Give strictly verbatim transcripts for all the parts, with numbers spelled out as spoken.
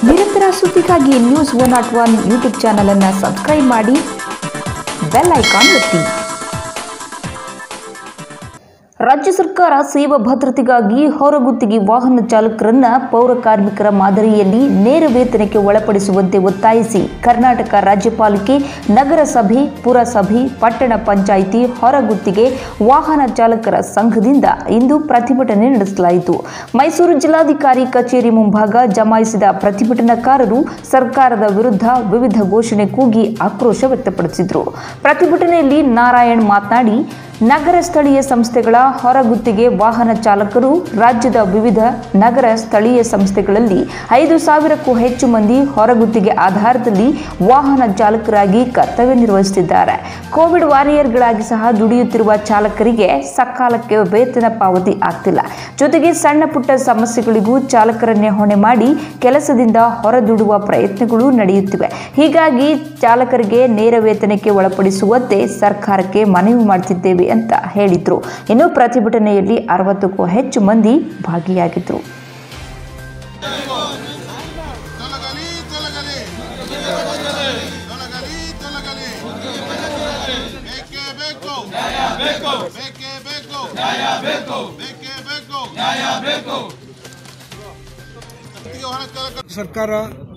ನಿರಂತರ ಸುದ್ದಿಗಾಗಿ news one not one YouTube channel ಅನ್ನು ಸಬ್ಸ್ಕ್ರೈಬ್ ಮಾಡಿ, ಬೆಲ್ ಐಕಾನ್ ಒತ್ತಿ. ರಾಜ್ಯ ಸರ್ಕಾರ ಸೇವಾ ಭದ್ರತೆಗಾಗಿ ಹೊರಗುತ್ತಿಗೆ ವಾಹನ ಚಾಲಕರನ್ನ ಪೌರ ಕಾರ್ಮಿಕರ ಮಾದರಿಯಲ್ಲಿ ನೇರ ವೇತನಕ್ಕೆ ಒಳಪಡಿಸುವಂತೆ ಒತ್ತಾಯಿಸಿ ಕರ್ನಾಟಕ ರಾಜ್ಯಪಾಲಿಕೆ, ನಗರಸಭೆ, ಪುರಸಭೆ, ಪಟ್ಟಣ ಪಂಚಾಯಿತಿ ಹೊರಗುತ್ತಿಗೆ ವಾಹನ ಚಾಲಕರ ಸಂಘದಿಂದ ಇಂದು ಪ್ರತಿಭಟನೆ ನಡೆಸಲಾಯಿತು. ಮೈಸೂರು ಜಿಲ್ಲಾಧಿಕಾರಿ ಕಚೇರಿ ಮುಂಭಾಗ ಜಮಾಯಿಸಿದ ಪ್ರತಿಭಟನಾಕಾರರು ಸರ್ಕಾರದ ವಿರುದ್ಧ ವಿವಿಧ ಘೋಷಣೆ ಕೂಗಿ ಆಕ್ರೋಶ ವ್ಯಕ್ತಪಡಿಸಿದರು. ಪ್ರತಿಭಟನೆಯಲ್ಲಿ ನಾರಾಯಣ್ ಮಾತನಾಡಿ, ನಗರ ಸ್ಥಳೀಯ ಸಂಸ್ಥೆಗಳ ಹೊರಗುತ್ತಿಗೆ ವಾಹನ ಚಾಲಕರು ರಾಜ್ಯದ ವಿವಿಧ ನಗರ ಸ್ಥಳೀಯ ಸಂಸ್ಥೆಗಳಲ್ಲಿ ಐದು ಸಾವಿರಕ್ಕೂ ಹೆಚ್ಚು ಮಂದಿ ಹೊರಗುತ್ತಿಗೆ ಆಧಾರದಲ್ಲಿ ವಾಹನ ಚಾಲಕರಾಗಿ ಕರ್ತವ್ಯ ನಿರ್ವಹಿಸುತ್ತಿದ್ದಾರೆ. ಕೋವಿಡ್ ವಾರಿಯರ್ಗಳಾಗಿ ಸಹ ದುಡಿಯುತ್ತಿರುವ ಚಾಲಕರಿಗೆ ಸಕಾಲಕ್ಕೆ ವೇತನ ಪಾವತಿ ಆಗ್ತಿಲ್ಲ. ಜೊತೆಗೆ ಸಣ್ಣ ಪುಟ್ಟ ಸಮಸ್ಯೆಗಳಿಗೂ ಚಾಲಕರನ್ನೇ ಹೊಣೆ ಮಾಡಿ ಕೆಲಸದಿಂದ ಹೊರದೂಡುವ ಪ್ರಯತ್ನಗಳು ನಡೆಯುತ್ತಿವೆ. ಹೀಗಾಗಿ ಚಾಲಕರಿಗೆ ನೇರ ವೇತನಕ್ಕೆ ಒಳಪಡಿಸುವಂತೆ ಸರ್ಕಾರಕ್ಕೆ ಮನವಿ ಮಾಡುತ್ತಿದ್ದೇವೆ ಅಂತ ಹೇಳಿದ್ರು. ಇನ್ನು ಪ್ರತಿಭಟನೆಯಲ್ಲಿ ಅರವತ್ತಕ್ಕೂ ಹೆಚ್ಚು ಮಂದಿ ಭಾಗಿಯಾಗಿದ್ದರು. ಸರ್ಕಾರ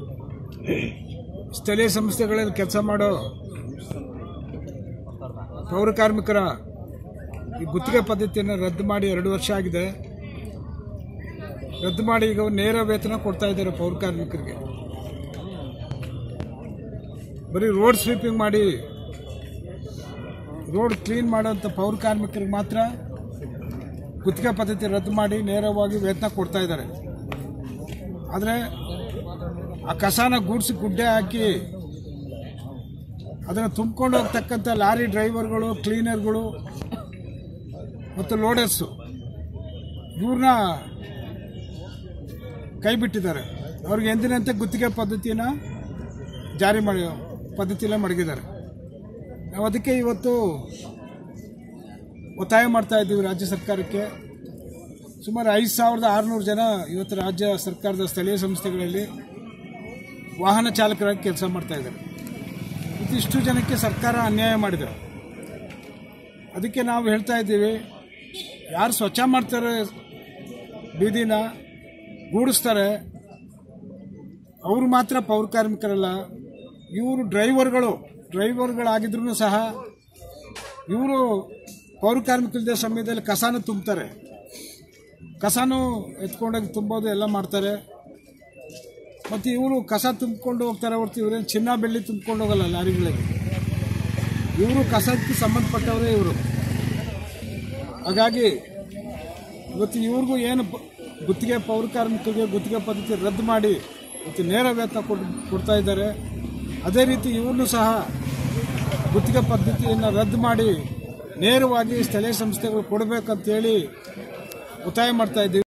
ಸ್ಥಳೀಯ ಸಂಸ್ಥೆಗಳಲ್ಲಿ ಕೆಲಸ ಮಾಡೋ ಪೌರ ಕಾರ್ಮಿಕರ ಈ ಗುತ್ತಿಗೆ ಪದ್ಧತಿಯನ್ನು ರದ್ದು ಮಾಡಿ ಎರಡು ವರ್ಷ ಆಗಿದೆ. ರದ್ದು ಮಾಡಿ ಈಗ ನೇರ ವೇತನ ಕೊಡ್ತಾ ಇದ್ದಾರೆ ಪೌರ ಕಾರ್ಮಿಕರಿಗೆ. ಬರೀ ರೋಡ್ ಸ್ವೀಪಿಂಗ್ ಮಾಡಿ ರೋಡ್ ಕ್ಲೀನ್ ಮಾಡೋಂಥ ಪೌರ ಕಾರ್ಮಿಕರಿಗೆ ಮಾತ್ರ ಗುತ್ತಿಗೆ ಪದ್ಧತಿ ರದ್ದು ಮಾಡಿ ನೇರವಾಗಿ ವೇತನ ಕೊಡ್ತಾ ಇದ್ದಾರೆ. ಆದರೆ ಆ ಕಸಾನ ಗೂಡ್ಸಿ ಗುಡ್ಡೆ ಹಾಕಿ ಅದನ್ನು ತುಂಬಿಕೊಂಡು ಹೋಗ್ತಕ್ಕಂಥ ಲಾರಿ ಡ್ರೈವರ್ಗಳು, ಕ್ಲೀನರ್ಗಳು ಮತ್ತು ಲೋಡರ್ಸು ಇವ್ರನ್ನ ಕೈ ಬಿಟ್ಟಿದ್ದಾರೆ. ಅವ್ರಿಗೆ ಎಂದಿನಂತೆ ಗುತ್ತಿಗೆ ಪದ್ಧತಿನ ಜಾರಿ ಮಾಡಿ ಪದ್ಧತಿಯಲ್ಲೇ ಮಡಗಿದ್ದಾರೆ. ನಾವು ಅದಕ್ಕೆ ಇವತ್ತು ಒತ್ತಾಯ ಮಾಡ್ತಾ ಇದ್ದೀವಿ ರಾಜ್ಯ ಸರ್ಕಾರಕ್ಕೆ. ಸುಮಾರು ಐದು ಸಾವಿರದ ಆರುನೂರು ಜನ ಇವತ್ತು ರಾಜ್ಯ ಸರ್ಕಾರದ ಸ್ಥಳೀಯ ಸಂಸ್ಥೆಗಳಲ್ಲಿ ವಾಹನ ಚಾಲಕರಾಗಿ ಕೆಲಸ ಮಾಡ್ತಾ ಇದ್ದಾರೆ. ಇದಿಷ್ಟು ಜನಕ್ಕೆ ಸರ್ಕಾರ ಅನ್ಯಾಯ ಮಾಡಿದೆ. ಅದಕ್ಕೆ ನಾವು ಹೇಳ್ತಾ ಇದ್ದೀವಿ, ಯಾರು ಸ್ವಚ್ಛ ಮಾಡ್ತಾರೆ, ಬೀದಿನ ಗೂಡಿಸ್ತಾರೆ, ಅವರು ಮಾತ್ರ ಪೌರ ಕಾರ್ಮಿಕರಲ್ಲ. ಇವರು ಡ್ರೈವರ್ಗಳು ಡ್ರೈವರ್ಗಳಾಗಿದ್ರೂ ಸಹ ಇವರು ಪೌರ ಕಾರ್ಮಿಕರ ಸಮಯದಲ್ಲಿ ಕಸಾನು ತುಂಬ್ತಾರೆ. ಕಸಾನು ಎತ್ಕೊಂಡೋಗಿ ತುಂಬೋದು ಎಲ್ಲ ಮಾಡ್ತಾರೆ. ಮತ್ತು ಇವರು ಕಸ ತುಂಬಿಕೊಂಡು ಹೋಗ್ತಾರೆ ಹೊರತು ಇವರೇನು ಚಿನ್ನ ಬೆಳ್ಳಿ ತುಂಬಿಕೊಂಡು ಹೋಗಲ್ಲ ಲಾರಿಗಳಿಗೆ. ಇವರು ಕಸಕ್ಕೆ ಸಂಬಂಧಪಟ್ಟವರೇ ಇವರು. ಹಾಗಾಗಿ ಇವತ್ತು ಇವ್ರಿಗೂ ಏನು ಗುತ್ತಿಗೆ ಪೌರ ಕಾರ್ಮಿಕರಿಗೆ ಗುತ್ತಿಗೆ ಪದ್ಧತಿ ರದ್ದು ಮಾಡಿ ಮತ್ತು ನೇರ ವೇತನ ಕೊಡ್ತಾ ಇದ್ದಾರೆ. ಅದೇ ರೀತಿ ಇವ್ರನ್ನೂ ಸಹ ಗುತ್ತಿಗೆ ಪದ್ಧತಿಯನ್ನು ರದ್ದು ಮಾಡಿ ನೇರವಾಗಿ ಸ್ಥಳೀಯ ಸಂಸ್ಥೆಗಳು ಕೊಡಬೇಕಂತೇಳಿ ಒತ್ತಾಯ ಮಾಡ್ತಾ ಇದ್ದೀವಿ.